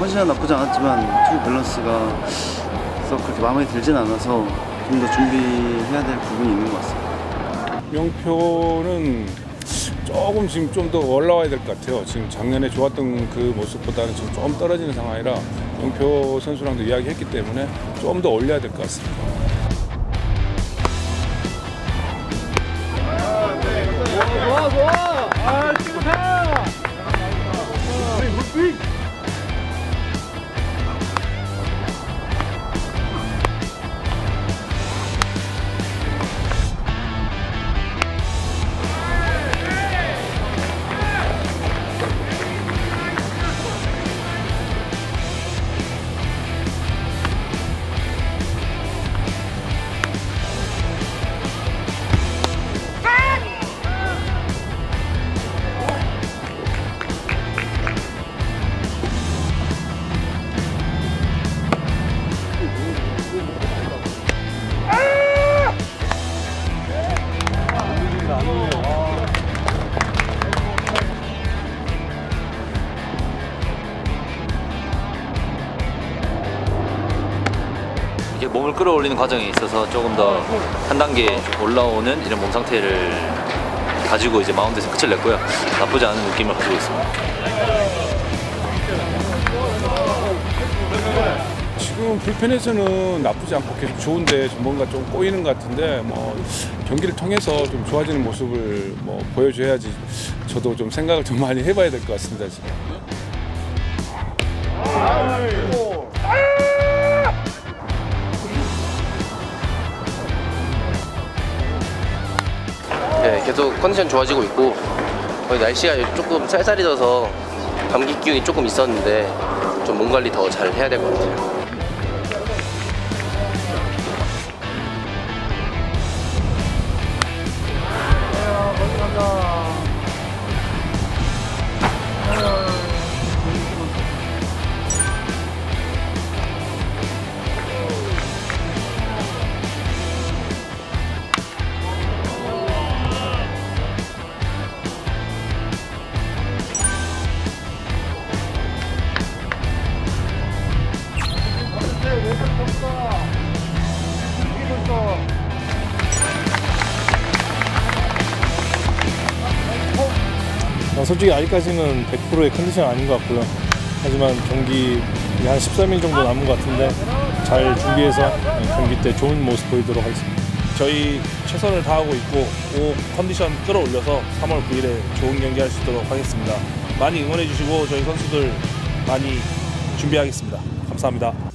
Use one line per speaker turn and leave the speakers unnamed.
컨디션은 나쁘지 않았지만 투구 밸런스가 그렇게 마음에 들진 않아서 좀 더 준비해야 될 부분이 있는 것 같습니다.
영표는 조금 지금 좀 더 올라와야 될 것 같아요. 지금 작년에 좋았던 그 모습보다는 지금 좀 떨어지는 상황이라 영표 선수랑도 이야기했기 때문에 좀 더 올려야 될 것 같습니다.
좋아 좋아. 아 좋다.
이게 몸을 끌어올리는 과정에 있어서 조금 더 한 단계 올라오는 이런 몸 상태를 가지고 이제 마운드에서 끝을 냈고요. 나쁘지 않은 느낌을 가지고 있습니다.
지금 불펜에서는 나쁘지 않고 계속 좋은데 뭔가 좀 꼬이는 것 같은데 뭐 경기를 통해서 좀 좋아지는 모습을 뭐 보여줘야지 저도 좀 생각을 좀 많이 해봐야 될 것 같습니다. 지금.
네, 계속 컨디션 좋아지고 있고 거의 날씨가 조금 쌀쌀해져서 감기 기운이 조금 있었는데 좀 몸 관리 더 잘 해야 될 것 같아요.
솔직히 아직까지는 100%의 컨디션 아닌 것 같고요. 하지만 경기 한 13일 정도 남은 것 같은데 잘 준비해서 경기 때 좋은 모습 보이도록 하겠습니다.
저희 최선을 다하고 있고 꼭 컨디션 끌어올려서 3월 9일에 좋은 경기 할 수 있도록 하겠습니다. 많이 응원해 주시고 저희 선수들 많이 준비하겠습니다. 감사합니다.